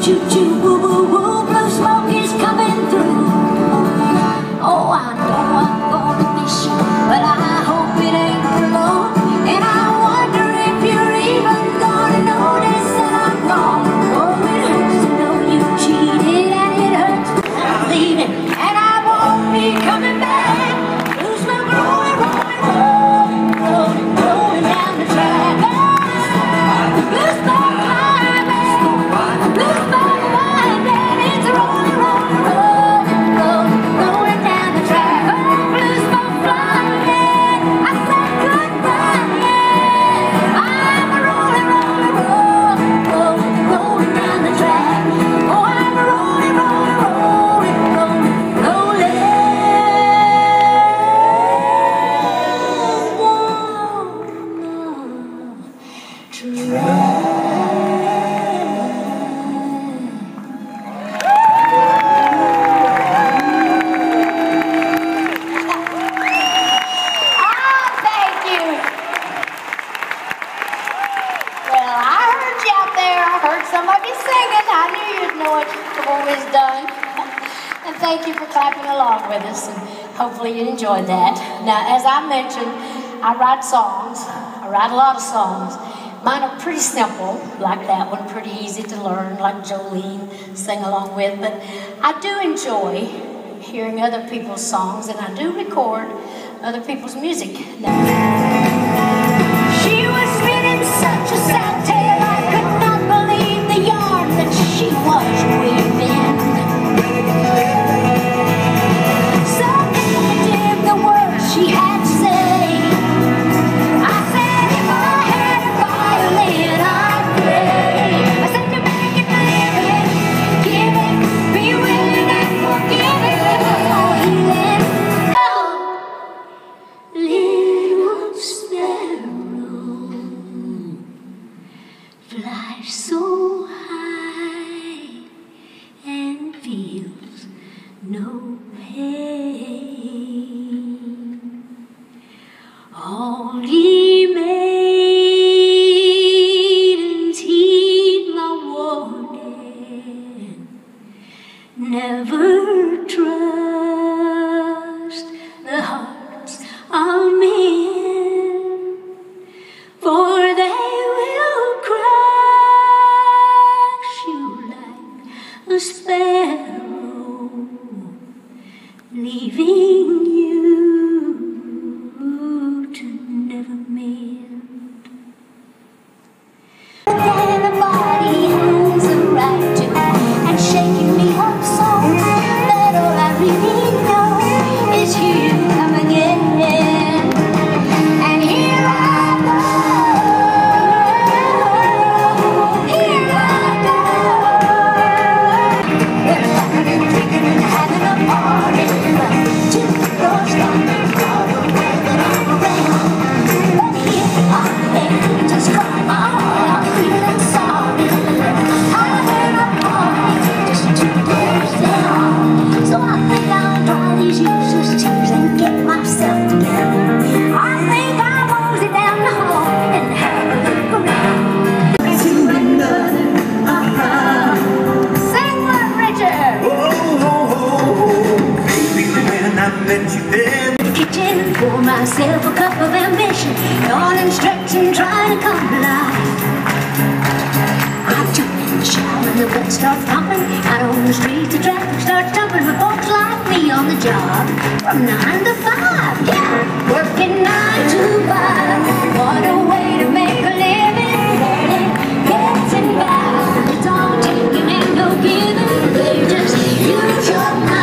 choo choo, woo woo woo, blue smoke is coming through. Oh, I know I'm gonna miss you, but I hope it ain't for long. And I wonder if you're even gonna notice that I'm gone. Oh, it hurts to know you cheated, and it hurts to know I'm leaving, and I won't be coming back. Blue smoke rolling, rolling, rolling, rolling, rolling down the track. Blue smoke climbing, blue smoke winding, it's rolling, rolling, rolling, rolling, rolling down the track. Blue smoke flying, I said goodbye, yeah. I'm a rolling, rolling, rolling, rolling, rolling down the track. Oh, I'm a rolling, rolling, rolling, rolling, rolling down the track. Some of you singing. I knew you'd know it before it was done. And thank you for clapping along with us, and hopefully you enjoyed that. Now, as I mentioned, I write songs. I write a lot of songs. Mine are pretty simple, like that one, pretty easy to learn, like Jolene sang along with. But I do enjoy hearing other people's songs, and I do record other people's music. Now, she was spinning such a sad tale, I could not believe the yarn that she was weaving. So negative the words she had to say. I said if I had a violin I'd play. I said to make it living, giving, be willing and forgiving, oh healing. Oh, little sparrow, fly so high and feels no pain. All ye maidens heed my warning, never trust the hearts of men, for they will crush you like a sparrow, leaving you to never mend. Everybody has a right to, and shaking me up so that all I really know is here you come again. And here I go, here I go. We're laughing and drinking and having a party, two doors down the corridor that I'm around. But here I am, just cry my heart out, feeling sorry. I had a party just two doors down, so I think I'll dry these useless tears and get myself together. I think I'll mosey down the hall and have a look around. To another, sing one, Richard. Oh, baby, when I met you then. Kitchen, pour myself a cup of ambition, yawning, stretching, trying to come alive. I jump in the shower and the blood starts pumping. Out on the streets, the traffic starts jumping. With folks like me on the job from 9 to 5. Yeah, working 9 to 5. What a way to make a living. Learning, getting by. It's all taking and no giving. They just use your mind.